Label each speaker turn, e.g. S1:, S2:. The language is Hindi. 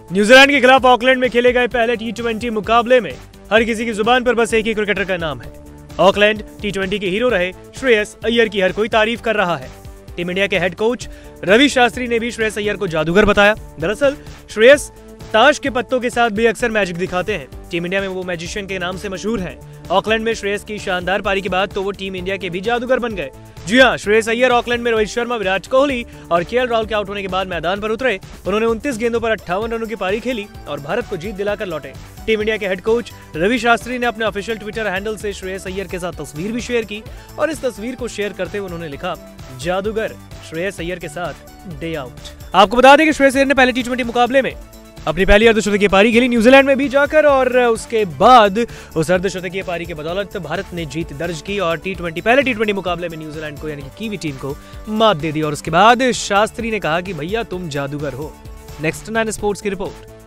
S1: न्यूजीलैंड के खिलाफ ऑकलैंड में खेले गए पहले टी20 मुकाबले में हर किसी की जुबान पर बस एक ही क्रिकेटर का नाम है। ऑकलैंड टी20 के हीरो रहे श्रेयस अय्यर की हर कोई तारीफ कर रहा है। टीम इंडिया के हेड कोच रवि शास्त्री ने भी श्रेयस अय्यर को जादूगर बताया। दरअसल श्रेयस ताश के पत्तों के साथ भी अक्सर मैजिक दिखाते हैं। टीम इंडिया में वो मैजिशियन के नाम से मशहूर हैं। ऑकलैंड में श्रेयस की शानदार पारी के बाद तो वो टीम इंडिया के भी जादूगर बन गए। जी हां, श्रेयस अय्यर ऑकलैंड में रोहित शर्मा, विराट कोहली और केएल राहुल के आउट होने के बाद मैदान पर उतरे। उन्होंने 29 गेंदों पर 58 रनों की पारी खेली और भारत को जीत दिलाकर लौटे। टीम इंडिया के हेड कोच रवि शास्त्री ने अपने ऑफिशियल ट्विटर हैंडल से श्रेयस अय्यर के साथ तस्वीर भी शेयर की और इस तस्वीर को शेयर करते हुए उन्होंने लिखा, जादूगर श्रेयस अय्यर के साथ डे आउट। आपको बता दें कि श्रेयस अय्यर ने पहले टी20 मुकाबले में अपनी पहली अर्धशतकीय पारी खेली न्यूजीलैंड में भी जाकर और उसके बाद उस अर्धशतकीय पारी के बदौलत भारत ने जीत दर्ज की और पहले टी20 मुकाबले में न्यूजीलैंड को यानी कि कीवी टीम को मात दे दी। और उसके बाद शास्त्री ने कहा कि भैया तुम जादूगर हो। नेक्स्ट 9 स्पोर्ट्स की रिपोर्ट।